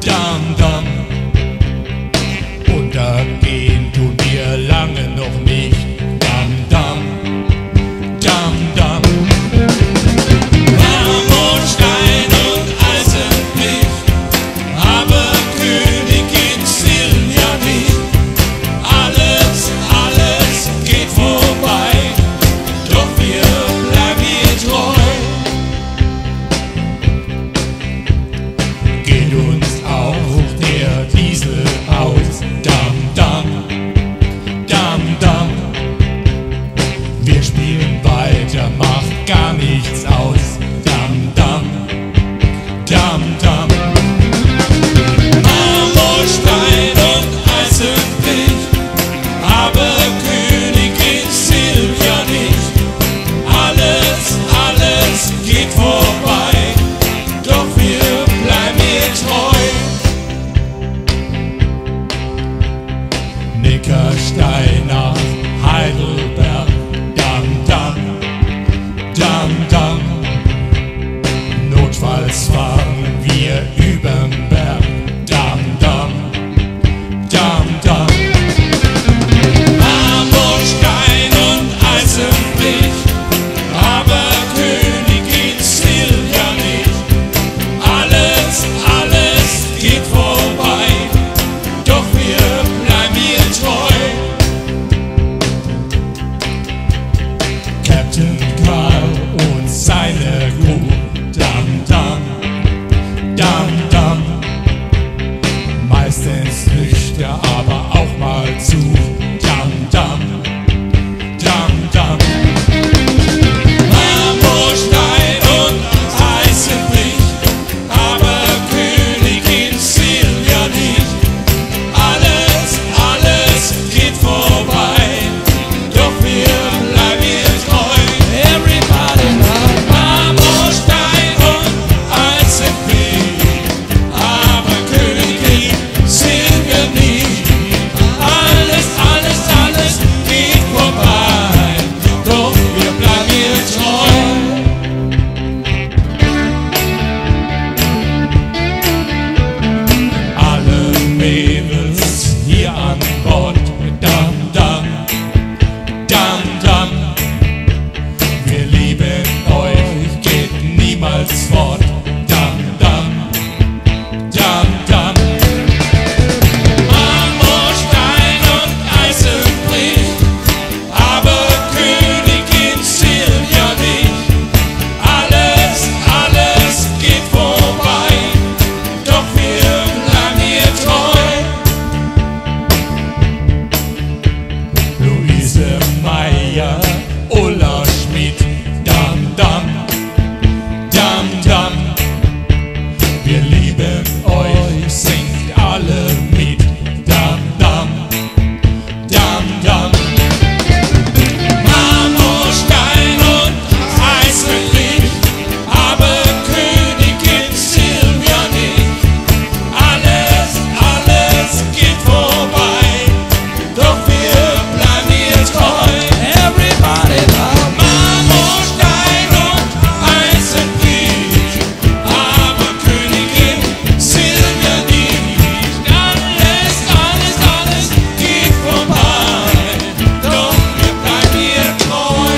Dam, dam. Untergehen tun wir lange noch nicht. Dam, dam, dam, dam. Marmorstein und Eisenbricht, aber Königin Silvia nicht. Alles, alles geht vorbei, doch wir bleiben ihr treu. Geht uns auch der Diesel aus. Dam, dam, dam, dam. Wir spielen weiter, macht gar nichts aus. Dam, dam, dam, dam. Marmorstein und Eisenbricht, aber Königin Silvia nicht. Alles, alles geht vorbei, doch wir bleiben ihr treu. Nickerstein nach Heidelberg. Dam, dam, dam, dam. Notfalls fahren wir übern Berg. Dam, dam, dam, dam. Marmorstein und Eisenbricht, aber Königin Silvia nicht. Alles, alles geht vorbei, doch wir bleiben ihr treu. Captain Karl und seine Crew. Dam, dam, dam, dam. Meistens nüchtern, aber auch mal zu. Dam, dam, dam, dam. Marmorstein und Eisenbricht, aber Königin Silvia nicht. Alles, alles geht vorbei, doch wir bleiben ihr treu. Everybody now. Marmorstein und Eisenbricht, aber Königin Silvia nicht. Alles, alles, alles geht vorbei, doch wir bleiben ihr treu. Alle Mädels hier an Bord. Dam, dam, dam, dam. Wir lieben euch, geht niemals fort. Dam, dam, dam, dam. Marmorstein und Eisenbricht, aber Königin Silvia nicht. Alles, alles geht vorbei, doch wir bleiben ihr treu. Luise Meyer, Ulla Schmid. Dam, dam, dam, dam. Wir lieben euch, singt alle mit. Dam, dam, dam, dam. Marmorstein und Eisenbricht, aber Königin Silvia nicht. Alles, alles geht vorbei, doch wir bleiben ihr treu. Everybody now. Marmorstein und Eisenbricht, aber Königin Silvia nicht. Alles, alles, alles geht vorbei, doch wir bleiben ihr treu.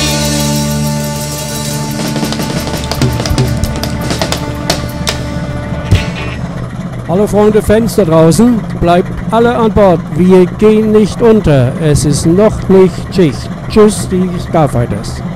Hallo Freunde, Fans da draußen, bleibt alle an Bord. Wir gehen nicht unter. Es ist noch nicht Schicht. Tschüss, die Starfighters.